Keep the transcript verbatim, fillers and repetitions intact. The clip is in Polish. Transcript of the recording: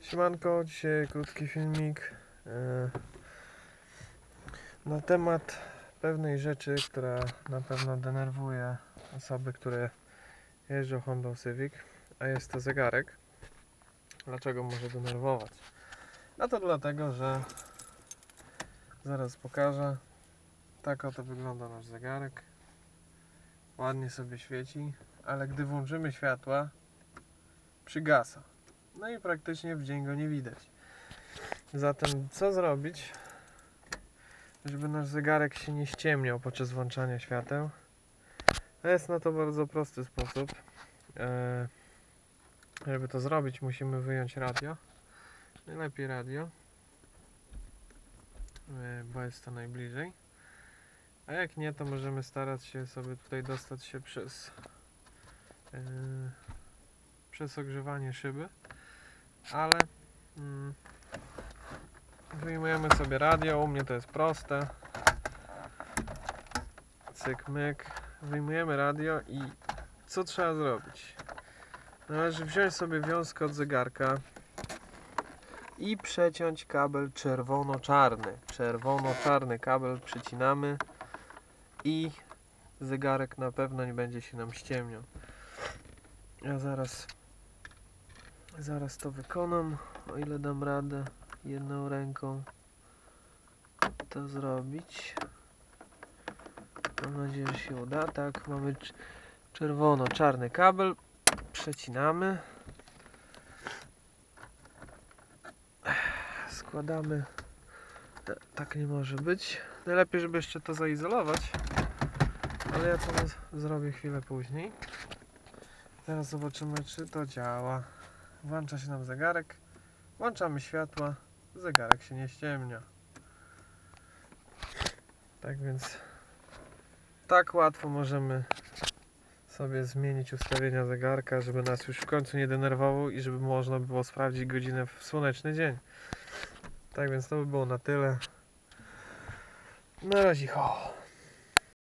Siemanko, dzisiaj krótki filmik na temat pewnej rzeczy, która na pewno denerwuje osoby, które jeżdżą Hondą Civic, a jest to zegarek. Dlaczego może denerwować? A to dlatego, że zaraz pokażę. Tak oto wygląda nasz zegarek. Ładnie sobie świeci, ale gdy włączymy światła, przygasa. No i praktycznie w dzień go nie widać. Zatem co zrobić, żeby nasz zegarek się nie ściemniał podczas włączania świateł? A jest na to bardzo prosty sposób. Eee, żeby to zrobić, musimy wyjąć radio. Najlepiej radio, eee, bo jest to najbliżej. A jak nie, to możemy starać się sobie tutaj dostać się przez eee, przez ogrzewanie szyby. Ale mm, wyjmujemy sobie radio, u mnie to jest proste. Cyk, myk. Wyjmujemy radio i co trzeba zrobić? Należy wziąć sobie wiązkę od zegarka i przeciąć kabel czerwono-czarny. Czerwono-czarny kabel przycinamy i zegarek na pewno nie będzie się nam ściemniał. Ja zaraz zaraz to wykonam, o ile dam radę jedną ręką to zrobić. Mam nadzieję, że się uda. Tak, mamy czerwono-czarny kabel. Przecinamy. Składamy. Tak nie może być. Najlepiej, żeby jeszcze to zaizolować. Ale ja to zrobię chwilę później. Teraz zobaczymy, czy to działa. Włącza się nam zegarek. Włączamy światła. Zegarek się nie ściemnia. Tak więc tak łatwo możemy sobie zmienić ustawienia zegarka, żeby nas już w końcu nie denerwował i żeby można było sprawdzić godzinę w słoneczny dzień. Tak więc to by było na tyle. Na razie. Ho.